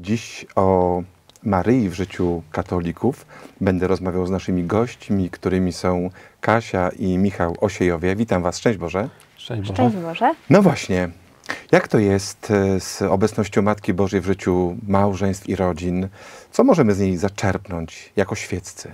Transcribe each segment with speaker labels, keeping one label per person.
Speaker 1: Dziś o Maryi w życiu katolików będę rozmawiał z naszymi gośćmi, którymi są Kasia i Michał Osiejowie. Witam Was, szczęść Boże.
Speaker 2: Szczęść Boże.
Speaker 3: Szczęść Boże.
Speaker 1: No właśnie, jak to jest z obecnością Matki Bożej w życiu małżeństw i rodzin? Co możemy z niej zaczerpnąć jako świeccy?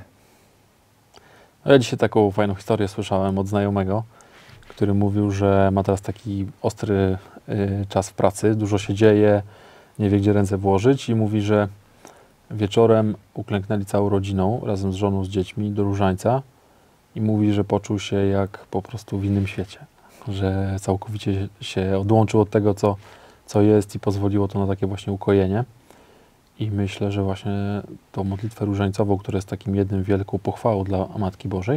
Speaker 2: Ja dzisiaj taką fajną historię słyszałem od znajomego, który mówił, że ma teraz taki ostry czas w pracy, dużo się dzieje, nie wie gdzie ręce włożyć i mówi, że wieczorem uklęknęli całą rodziną razem z żoną, z dziećmi do różańca i mówi, że poczuł się jak po prostu w innym świecie, że całkowicie się odłączył od tego, co jest i pozwoliło to na takie właśnie ukojenie. I myślę, że właśnie tą modlitwę różańcową, która jest takim jednym wielką pochwałą dla Matki Bożej,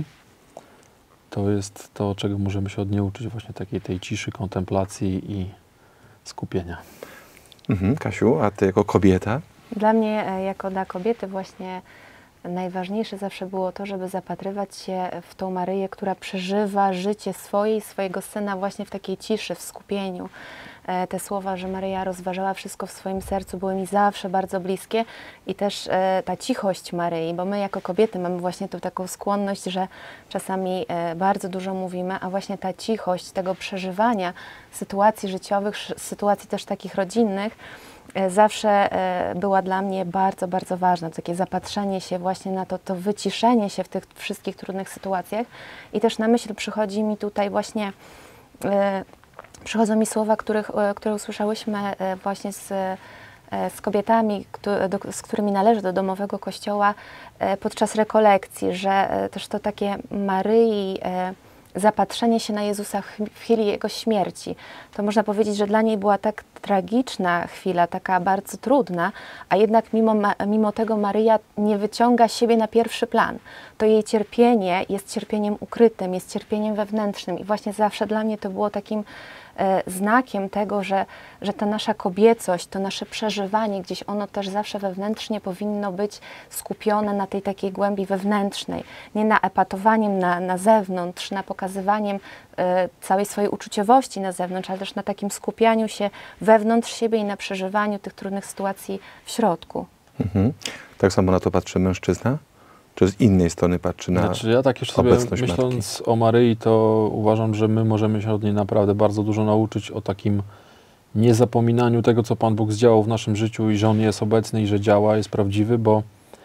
Speaker 2: to jest to, czego możemy się od niej uczyć, właśnie takiej tej ciszy, kontemplacji i skupienia.
Speaker 1: Kasiu, a Ty jako kobieta?
Speaker 3: Dla mnie, jako dla kobiety, właśnie najważniejsze zawsze było to, żeby zapatrywać się w tą Maryję, która przeżywa życie swoje i swojego Syna właśnie w takiej ciszy, w skupieniu. Te słowa, że Maryja rozważała wszystko w swoim sercu, były mi zawsze bardzo bliskie i też ta cichość Maryi, bo my jako kobiety mamy właśnie tu taką skłonność, że czasami bardzo dużo mówimy, a właśnie ta cichość tego przeżywania sytuacji życiowych, sytuacji też takich rodzinnych, zawsze była dla mnie bardzo, bardzo ważna. Takie zapatrzenie się właśnie na to wyciszenie się w tych wszystkich trudnych sytuacjach. I też na myśl przychodzi mi tutaj właśnie, przychodzą mi słowa, które usłyszałyśmy właśnie z kobietami, z którymi należy do domowego kościoła podczas rekolekcji, że też to takie Maryi, zapatrzenie się na Jezusa w chwili Jego śmierci. To można powiedzieć, że dla niej była tak tragiczna chwila, taka bardzo trudna, a jednak mimo tego Maryja nie wyciąga siebie na pierwszy plan. To jej cierpienie jest cierpieniem ukrytym, jest cierpieniem wewnętrznym i właśnie zawsze dla mnie to było takim znakiem tego, że ta nasza kobiecość, to nasze przeżywanie, gdzieś ono też zawsze wewnętrznie powinno być skupione na tej takiej głębi wewnętrznej. Nie na epatowaniem na zewnątrz, na pokazywaniem całej swojej uczuciowości na zewnątrz, ale też na takim skupianiu się wewnątrz siebie i na przeżywaniu tych trudnych sytuacji w środku.
Speaker 1: Tak samo na to patrzy mężczyzna? Czy z innej strony patrzy na
Speaker 2: ja tak jeszcze sobie myśląc o Maryi, to uważam, że my możemy się od niej naprawdę bardzo dużo nauczyć o takim niezapominaniu tego, co Pan Bóg zdziałał w naszym życiu i że On jest obecny i że działa, jest prawdziwy, bo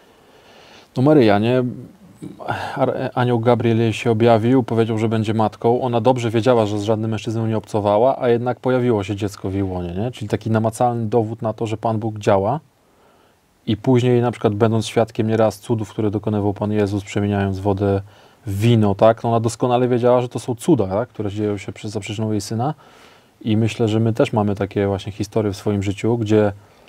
Speaker 2: no Maryja, nie? Anioł Gabriel jej się objawił, powiedział, że będzie matką. Ona dobrze wiedziała, że z żadnym mężczyzną nie obcowała, a jednak pojawiło się dziecko w jej łonie, nie? Czyli taki namacalny dowód na to, że Pan Bóg działa. I później na przykład będąc świadkiem nieraz cudów, które dokonywał Pan Jezus, przemieniając wodę w wino, tak? No ona doskonale wiedziała, że to są cuda, tak? Które dzieją się za przyczyną jej Syna. I myślę, że my też mamy takie właśnie historie w swoim życiu, gdzie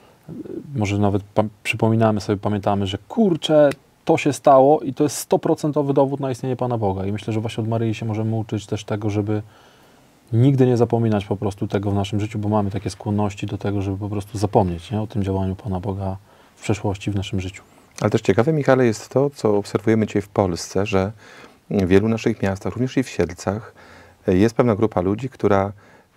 Speaker 2: może nawet przypominamy sobie, pamiętamy, że kurczę, to się stało i to jest 100% dowód na istnienie Pana Boga. I myślę, że właśnie od Maryi się możemy uczyć też tego, żeby nigdy nie zapominać po prostu tego w naszym życiu, bo mamy takie skłonności do tego, żeby po prostu zapomnieć, nie? O tym działaniu Pana Boga w przeszłości, w naszym życiu. Ale
Speaker 1: też ciekawe, Michale, jest to, co obserwujemy dzisiaj w Polsce, że w wielu naszych miastach, również i w Siedlcach, jest pewna grupa ludzi, która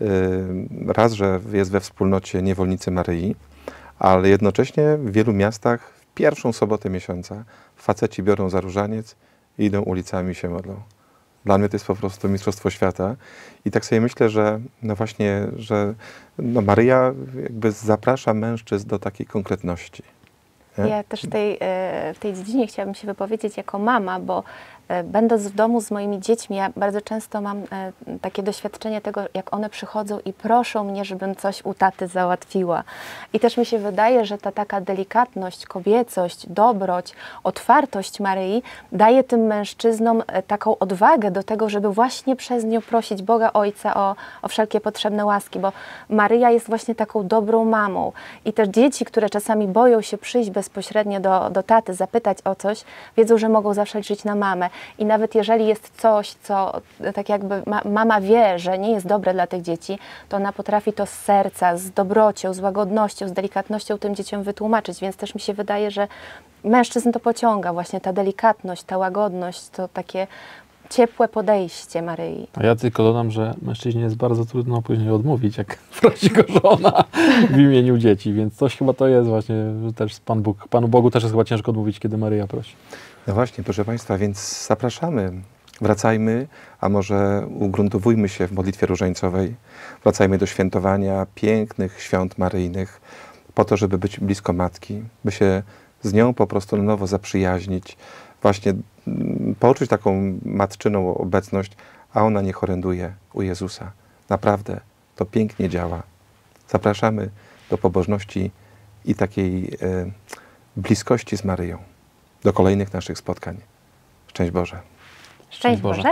Speaker 1: raz, że jest we wspólnocie niewolnicy Maryi, ale jednocześnie w wielu miastach w pierwszą sobotę miesiąca faceci biorą za różaniec i idą ulicami i się modlą. Dla mnie to jest po prostu mistrzostwo świata. I tak sobie myślę, że no właśnie, że no Maryja jakby zaprasza mężczyzn do takiej konkretności. Nie?
Speaker 3: Ja też w tej dziedzinie chciałabym się wypowiedzieć jako mama, bo będąc w domu z moimi dziećmi, ja bardzo często mam takie doświadczenie tego, jak one przychodzą i proszą mnie, żebym coś u taty załatwiła. I też mi się wydaje, że ta taka delikatność, kobiecość, dobroć, otwartość Maryi daje tym mężczyznom taką odwagę do tego, żeby właśnie przez nią prosić Boga Ojca o wszelkie potrzebne łaski, bo Maryja jest właśnie taką dobrą mamą. I też dzieci, które czasami boją się przyjść bezpośrednio do taty, zapytać o coś, wiedzą, że mogą zawsze liczyć na mamę. I nawet jeżeli jest coś, co tak jakby mama wie, że nie jest dobre dla tych dzieci, to ona potrafi to z serca, z dobrocią, z łagodnością, z delikatnością tym dzieciom wytłumaczyć. Więc też mi się wydaje, że mężczyzn to pociąga właśnie ta delikatność, ta łagodność, to takie ciepłe podejście Maryi.
Speaker 2: A ja tylko dodam, że mężczyźnie jest bardzo trudno później odmówić, jak prosi go żona w imieniu dzieci, więc coś chyba to jest właśnie, że też Panu Bogu też jest chyba ciężko odmówić, kiedy Maryja prosi.
Speaker 1: No właśnie, proszę Państwa, więc zapraszamy. Wracajmy, a może ugruntowujmy się w modlitwie różańcowej. Wracajmy do świętowania pięknych świąt maryjnych, po to, żeby być blisko Matki, by się z nią po prostu na nowo zaprzyjaźnić, właśnie poczuć taką matczyną obecność, a ona nie choręduje u Jezusa. Naprawdę to pięknie działa. Zapraszamy do pobożności i takiej bliskości z Maryją. Do kolejnych naszych spotkań. Szczęść Boże.
Speaker 3: Szczęść Boże.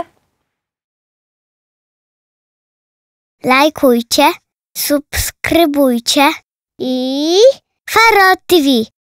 Speaker 4: Lajkujcie, subskrybujcie i Faro TV.